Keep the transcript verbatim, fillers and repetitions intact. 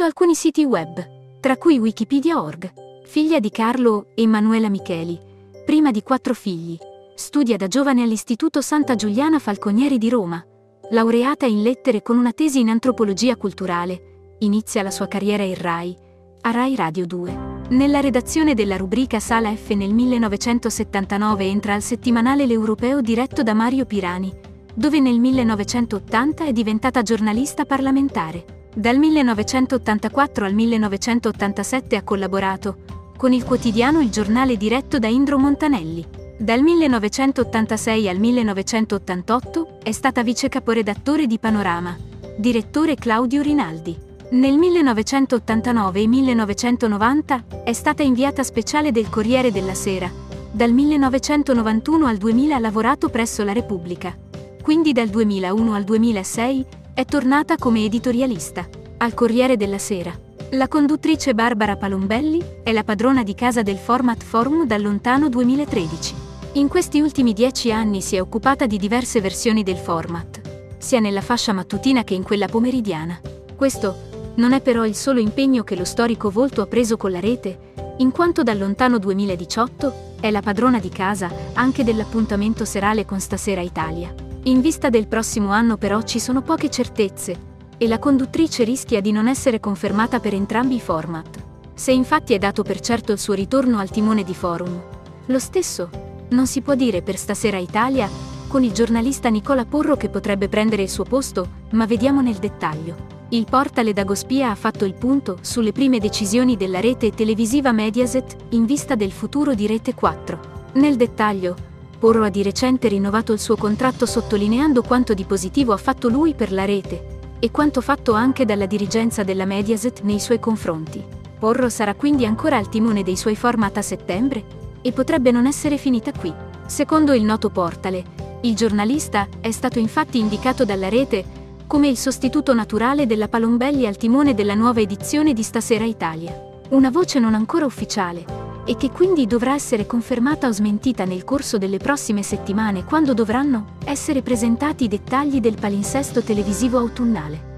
secondo alcuni siti web, tra cui Wikipedia punto org. Figlia di Carlo e Emanuela Micheli, prima di quattro figli, studia da giovane all'Istituto Santa Giuliana Falconieri di Roma. Laureata in lettere con una tesi in antropologia culturale, inizia la sua carriera in Rai, a Rai Radio due. Nella redazione della rubrica Sala F nel millenovecentosettantanove entra al settimanale L'Europeo diretto da Mario Pirani, dove nel millenovecentottanta è diventata giornalista parlamentare. Dal millenovecentottantaquattro al millenovecentottantasette ha collaborato con il quotidiano Il Giornale diretto da Indro Montanelli. Dal millenovecentottantasei al millenovecentottantotto è stata vice caporedattore di Panorama, direttore Claudio Rinaldi. Nel millenovecentottantanove e millenovecentonovanta è stata inviata speciale del Corriere della Sera. Dal millenovecentonovantuno al duemila ha lavorato presso la Repubblica. Quindi dal duemilauno al duemilasei è tornata come editorialista al Corriere della Sera. La conduttrice Barbara Palombelli è la padrona di casa del format Forum dal lontano duemilatredici. In questi ultimi dieci anni si è occupata di diverse versioni del format, sia nella fascia mattutina che in quella pomeridiana. Questo non è però il solo impegno che lo storico volto ha preso con la rete, in quanto dal lontano duemiladiciotto è la padrona di casa anche dell'appuntamento serale con Stasera Italia. In vista del prossimo anno però ci sono poche certezze, e la conduttrice rischia di non essere confermata per entrambi i format. Se infatti è dato per certo il suo ritorno al timone di Forum, lo stesso non si può dire per Stasera Italia, con il giornalista Nicola Porro che potrebbe prendere il suo posto, ma vediamo nel dettaglio. Il portale Dagospia ha fatto il punto sulle prime decisioni della rete televisiva Mediaset in vista del futuro di Rete quattro. Nel dettaglio, Porro ha di recente rinnovato il suo contratto sottolineando quanto di positivo ha fatto lui per la rete e quanto fatto anche dalla dirigenza della Mediaset nei suoi confronti. Porro sarà quindi ancora al timone dei suoi format a settembre e potrebbe non essere finita qui. Secondo il noto portale, il giornalista è stato infatti indicato dalla rete come il sostituto naturale della Palombelli al timone della nuova edizione di Stasera Italia. Una voce non ancora ufficiale, e che quindi dovrà essere confermata o smentita nel corso delle prossime settimane quando dovranno essere presentati i dettagli del palinsesto televisivo autunnale.